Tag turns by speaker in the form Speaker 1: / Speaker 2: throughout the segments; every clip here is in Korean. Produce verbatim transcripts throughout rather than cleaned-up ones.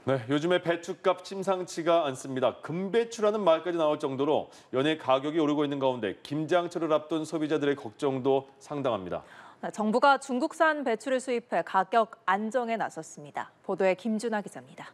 Speaker 1: 네, 요즘에 배추값 심상치가 않습니다. 금배추라는 말까지 나올 정도로 연일 가격이 오르고 있는 가운데 김장철을 앞둔 소비자들의 걱정도 상당합니다.
Speaker 2: 정부가 중국산 배추를 수입해 가격 안정에 나섰습니다. 보도에 김준하 기자입니다.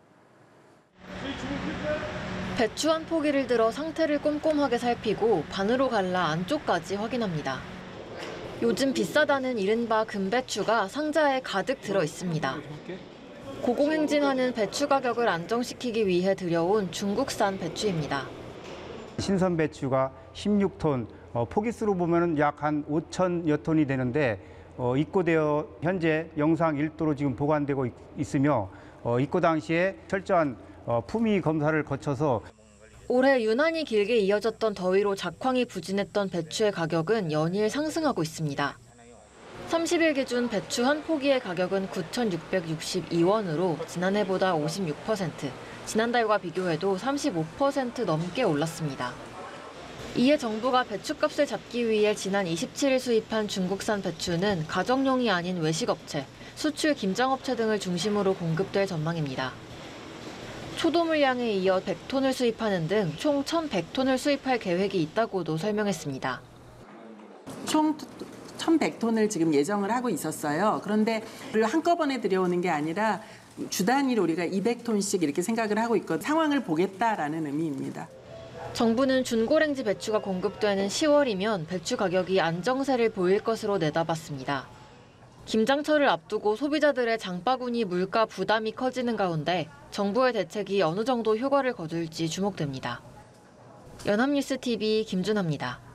Speaker 3: 배추 한 포기를 들어 상태를 꼼꼼하게 살피고 반으로 갈라 안쪽까지 확인합니다. 요즘 비싸다는 이른바 금배추가 상자에 가득 들어 있습니다. 고공행진하는 배추 가격을 안정시키기 위해 들여온 중국산 배추입니다.
Speaker 4: 신선 배추가 십육 톤, 어, 포기수로 보면 약 한 오천여 톤이 되는데 어, 입고되어 현재 영상 일 도로 지금 보관되고 있, 있으며 어, 입고 당시에 철저한 어, 품위 검사를 거쳐서
Speaker 3: 올해 유난히 길게 이어졌던 더위로 작황이 부진했던 배추의 가격은 연일 상승하고 있습니다. 삼십 일 기준 배추 한 포기의 가격은 구천육백육십이 원으로 지난해보다 오십육 퍼센트, 지난달과 비교해도 삼십오 퍼센트 넘게 올랐습니다. 이에 정부가 배추값을 잡기 위해 지난 이십칠 일 수입한 중국산 배추는 가정용이 아닌 외식업체, 수출 김장업체 등을 중심으로 공급될 전망입니다. 초도 물량에 이어 백 톤을 수입하는 등 총 천백 톤을 수입할 계획이 있다고도 설명했습니다.
Speaker 5: 총 천백 톤을 지금 예정을 하고 있었어요. 그런데 한꺼번에 들여오는 게 아니라 주 단위로 우리가 이백 톤씩 이렇게 생각을 하고 있거든요. 상황을 보겠다라는 의미입니다.
Speaker 3: 정부는 준고랭지 배추가 공급되는 시월이면 배추 가격이 안정세를 보일 것으로 내다봤습니다. 김장철을 앞두고 소비자들의 장바구니 물가 부담이 커지는 가운데 정부의 대책이 어느 정도 효과를 거둘지 주목됩니다. 연합뉴스 티비 김준하입니다.